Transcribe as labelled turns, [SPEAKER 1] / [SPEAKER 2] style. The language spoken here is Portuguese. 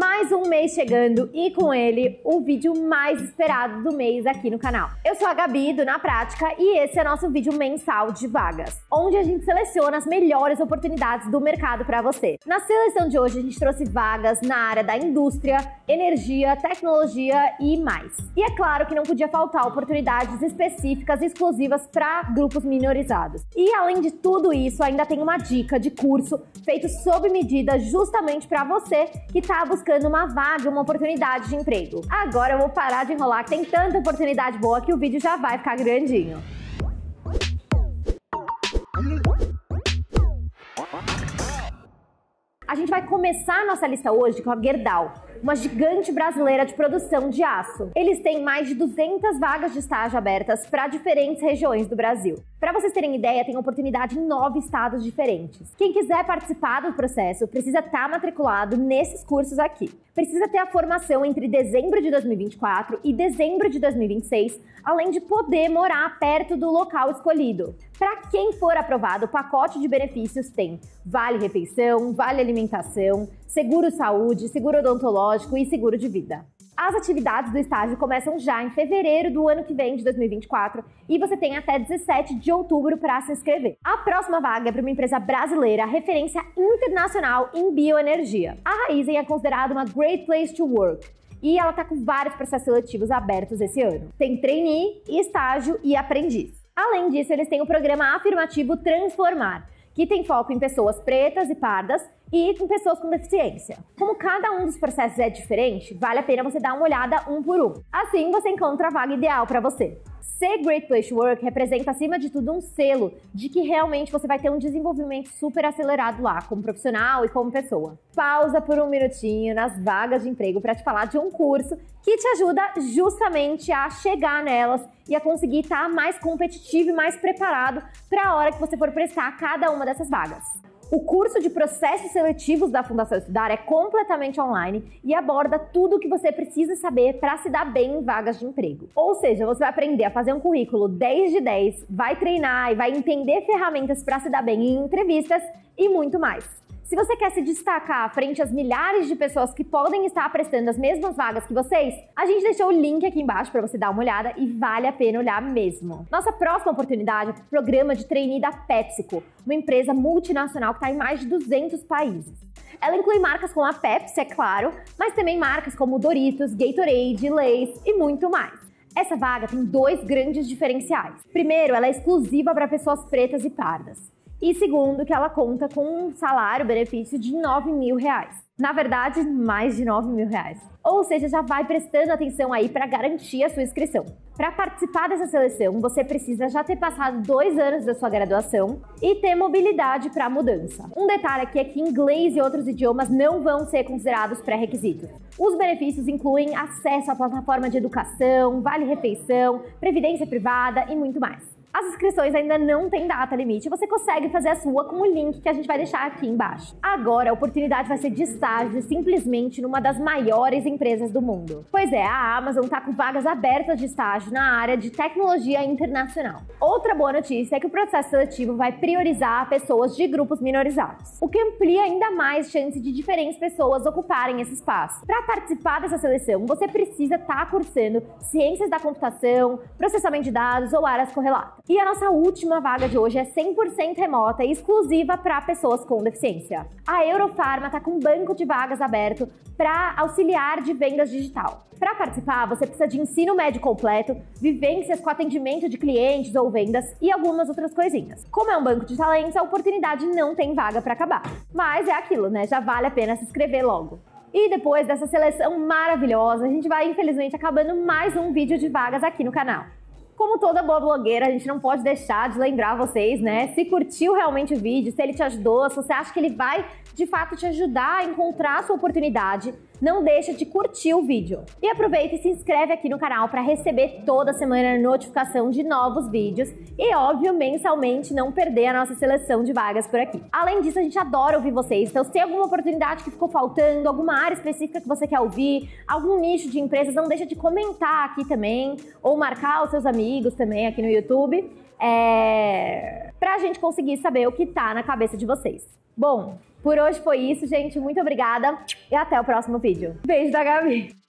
[SPEAKER 1] Mais um mês chegando e com ele o vídeo mais esperado do mês aqui no canal. Eu sou a Gabi do Na Prática e esse é nosso vídeo mensal de vagas, onde a gente seleciona as melhores oportunidades do mercado para você. Na seleção de hoje a gente trouxe vagas na área da indústria, energia, tecnologia e mais. E é claro que não podia faltar oportunidades específicas e exclusivas para grupos minorizados. E além de tudo isso, ainda tem uma dica de curso feito sob medida justamente para você que está buscando uma vaga, uma oportunidade de emprego. Agora eu vou parar de enrolar, que tem tanta oportunidade boa que o vídeo já vai ficar grandinho. A gente vai começar a nossa lista hoje com a Gerdau, uma gigante brasileira de produção de aço. Eles têm mais de 200 vagas de estágio abertas para diferentes regiões do Brasil. Para vocês terem ideia, tem oportunidade em 9 estados diferentes. Quem quiser participar do processo precisa estar matriculado nesses cursos aqui. Precisa ter a formação entre dezembro de 2024 e dezembro de 2026, além de poder morar perto do local escolhido. Para quem for aprovado, o pacote de benefícios tem vale refeição, vale alimentação, seguro saúde, seguro odontológico e seguro de vida. As atividades do estágio começam já em fevereiro do ano que vem, de 2024, e você tem até 17 de outubro para se inscrever. A próxima vaga é para uma empresa brasileira, referência internacional em bioenergia. A Raízen é considerada uma Great Place to Work, e ela está com vários processos seletivos abertos esse ano. Tem trainee, estágio e aprendiz. Além disso, eles têm o programa afirmativo Transformar, que tem foco em pessoas pretas e pardas e em pessoas com deficiência. Como cada um dos processos é diferente, vale a pena você dar uma olhada um por um. Assim, você encontra a vaga ideal para você. Ser Great Place to Work representa, acima de tudo, um selo de que realmente você vai ter um desenvolvimento super acelerado lá, como profissional e como pessoa. Pausa por um minutinho nas vagas de emprego para te falar de um curso que te ajuda justamente a chegar nelas e a conseguir estar mais competitivo e mais preparado para a hora que você for prestar cada uma dessas vagas. O curso de processos seletivos da Fundação Estudar é completamente online e aborda tudo o que você precisa saber para se dar bem em vagas de emprego. Ou seja, você vai aprender a fazer um currículo 10 de 10, vai treinar e vai entender ferramentas para se dar bem em entrevistas e muito mais. Se você quer se destacar frente às milhares de pessoas que podem estar prestando as mesmas vagas que vocês, a gente deixou o link aqui embaixo para você dar uma olhada e vale a pena olhar mesmo. Nossa próxima oportunidade é para o programa de trainee da PepsiCo, uma empresa multinacional que está em mais de 200 países. Ela inclui marcas como a Pepsi, é claro, mas também marcas como Doritos, Gatorade, Lay's e muito mais. Essa vaga tem 2 grandes diferenciais. Primeiro, ela é exclusiva para pessoas pretas e pardas. E segundo, que ela conta com um salário-benefício de R$9 mil. Na verdade, mais de R$9 mil. Ou seja, já vai prestando atenção aí para garantir a sua inscrição. Para participar dessa seleção, você precisa já ter passado 2 anos da sua graduação e ter mobilidade para mudança. Um detalhe aqui é que inglês e outros idiomas não vão ser considerados pré-requisitos. Os benefícios incluem acesso à plataforma de educação, vale-refeição, previdência privada e muito mais. As inscrições ainda não têm data limite, você consegue fazer a sua com o link que a gente vai deixar aqui embaixo. Agora, a oportunidade vai ser de estágio simplesmente numa das maiores empresas do mundo. Pois é, a Amazon está com vagas abertas de estágio na área de tecnologia internacional. Outra boa notícia é que o processo seletivo vai priorizar pessoas de grupos minorizados, o que amplia ainda mais chance de diferentes pessoas ocuparem esse espaço. Para participar dessa seleção, você precisa estar cursando ciências da computação, processamento de dados ou áreas correlatas. E a nossa última vaga de hoje é 100% remota e exclusiva para pessoas com deficiência. A Eurofarma está com um banco de vagas aberto para auxiliar de vendas digital. Para participar, você precisa de ensino médio completo, vivências com atendimento de clientes ou vendas e algumas outras coisinhas. Como é um banco de talentos, a oportunidade não tem vaga para acabar. Mas é aquilo, né? Já vale a pena se inscrever logo. E depois dessa seleção maravilhosa, a gente vai, infelizmente, acabando mais um vídeo de vagas aqui no canal. Como toda boa blogueira, a gente não pode deixar de lembrar vocês, né? Se curtiu realmente o vídeo, se ele te ajudou, se você acha que ele vai, de fato, te ajudar a encontrar a sua oportunidade, não deixa de curtir o vídeo. E aproveita e se inscreve aqui no canal para receber toda semana a notificação de novos vídeos e, óbvio, mensalmente não perder a nossa seleção de vagas por aqui. Além disso, a gente adora ouvir vocês, então se tem alguma oportunidade que ficou faltando, alguma área específica que você quer ouvir, algum nicho de empresas, não deixa de comentar aqui também, ou marcar os seus amigos também aqui no YouTube, pra gente conseguir saber o que tá na cabeça de vocês. Bom, Por hoje foi isso, gente. Muito obrigada e até o próximo vídeo. Beijo da Gabi!